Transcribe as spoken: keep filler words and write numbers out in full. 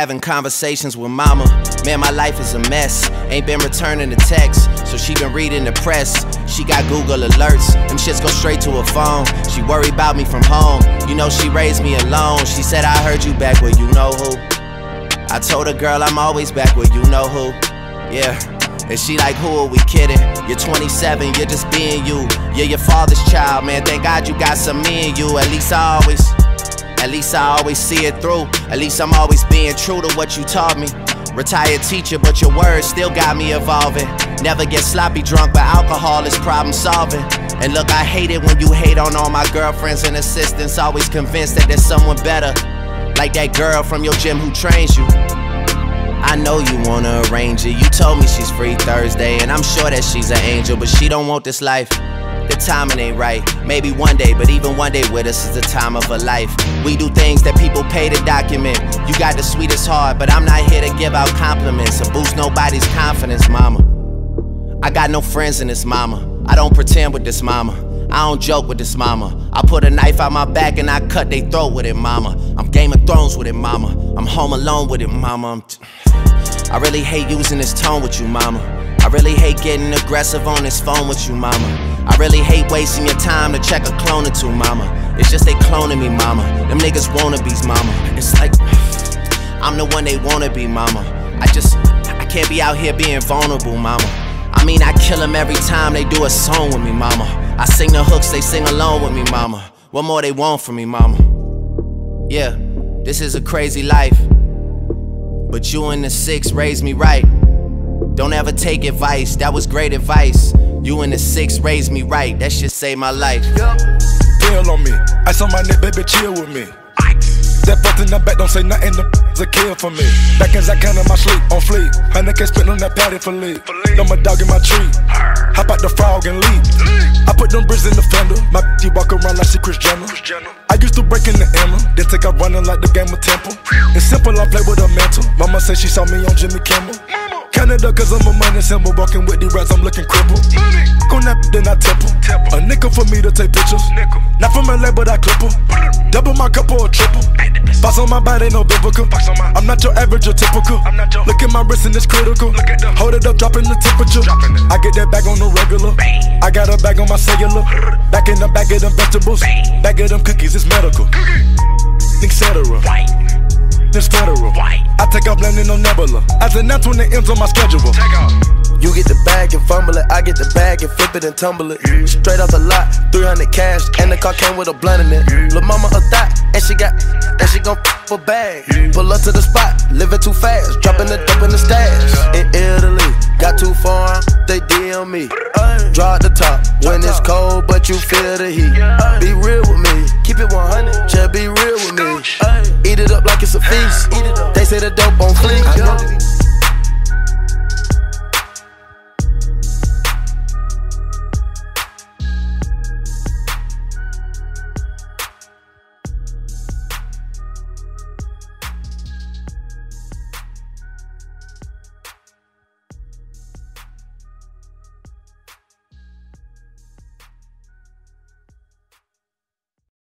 having conversations with mama. Man, my life is a mess. Ain't been returning the text, so she been reading the press. She got Google alerts, them shits go straight to her phone. She worry about me from home, you know she raised me alone. She said, I heard you back where you know who. I told her, girl, I'm always back where you know who. Yeah. And she like, who are we kidding? You're twenty-seven, you're just being you. You're your father's child, man, thank God you got some me in you. At least I always, at least I always see it through. At least I'm always being true to what you taught me. Retired teacher, but your words still got me evolving. Never get sloppy drunk, but alcohol is problem solving. And look, I hate it when you hate on all my girlfriends and assistants. Always convinced that there's someone better, like that girl from your gym who trains you. I know you wanna arrange it. You told me she's free Thursday, and I'm sure that she's an angel, but she don't want this life. The timing ain't right. Maybe one day, but even one day with us is the time of her life. We do things that people pay to document. You got the sweetest heart, but I'm not here to give out compliments or boost nobody's confidence, mama. I got no friends in this mama. I don't pretend with this mama. I don't joke with this mama. I put a knife out my back and I cut they throat with it, mama. I'm Game of Thrones with it, mama. I'm home alone with it, mama. I'm t I really hate using this tone with you, mama. I really hate getting aggressive on this phone with you, mama. I really hate wasting your time to check a clone or two, mama. It's just they cloning me, mama. Them niggas wannabes, mama. It's like I'm the one they wanna be, mama. I just, I can't be out here being vulnerable, mama. I mean, I kill them every time they do a song with me, mama. I sing the hooks, they sing along with me, mama. What more they want from me, mama? Yeah, this is a crazy life, but you and the six raised me right. Don't ever take advice, that was great advice. You and the six raised me right, that shit saved my life. Pill on me, ice on my neck, baby, chill with me. That fucked in the back, don't say nothing, the a kill for me. Back as I count in my sleep, on fleek. Hundred K spent on that patty for leave. Know my dog in my tree. Hop out the frog and leave. I put them bricks in the fender. My bitch walk around like she Chris Jenner. I used to break in the Emma, then take out running like the game of Temple. It's simple, I play with a mantle. Mama said she saw me on Jimmy Kimmel. Canada, cause I'm a money symbol. Walking with the rats, I'm looking crippled. Go that then I temple. A nickel for me to take pictures. Not from L A, but I clip her. Double my cup or a triple. Box on my body, no biblical. I'm not your average or typical. Look at my wrist and it's critical. Hold it up, dropping the temperature. I get that bag on the regular. I got a bag on my cellular. Back in the bag of them vegetables. Bag of them cookies, it's medical. Etc. It's federal. I take off landing on Nebula. As announced when it ends on my schedule. You get the bag and fumble it, I get the bag and flip it and tumble it. Straight off the lot, three hundred cash, and the car came with a blunt in it. Lil' mama a thot, and she got, and she gon' f for bag. Pull up to the spot, living too fast, dropping the dope in the stash. In Italy, got too far, they D M me. Drop the top when it's cold, but you feel the heat. Be real with me, keep it one hundred, just be real with me. Eat it up like it's a feast. They say the dope on